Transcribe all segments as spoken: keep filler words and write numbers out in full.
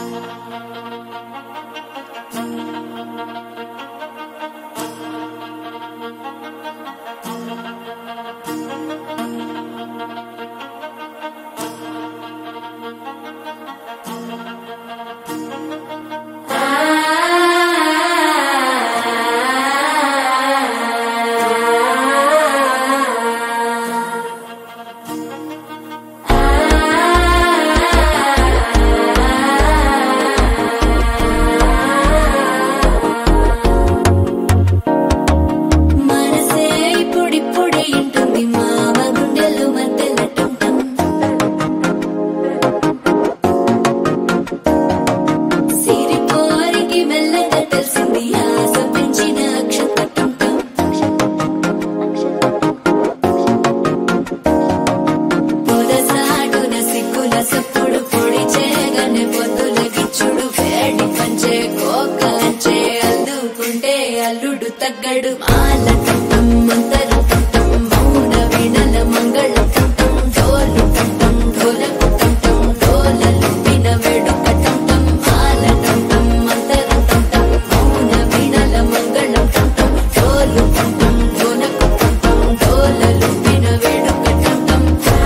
అల్లుడు తగ్గడు మాల కంఠం మంతర కంఠం మౌన వీణల మంగళ కంఠం డోలు కంఠం ఢోలకు కంఠం డోలలు విన వేడుక కంఠం మాల కంఠం మంతర కంఠం మౌన వీణల మంగళ కంఠం డోలు కంఠం ఢోలకు కంఠం డోలలు విన వేడుక కంఠం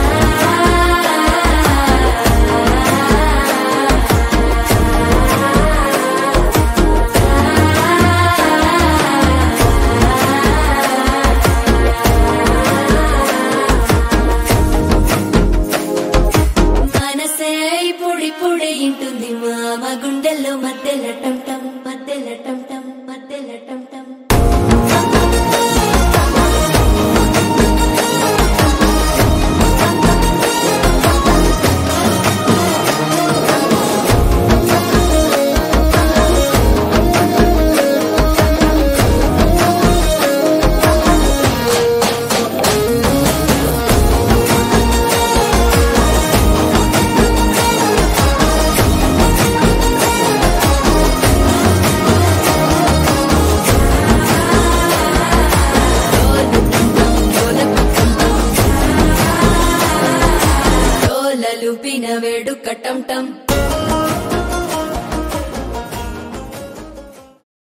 ఇంటుంది మామ గుండెల్లో మధ్యల టంటం మధ్యల టంటం మధ్యల టంటం వేడుక టం టం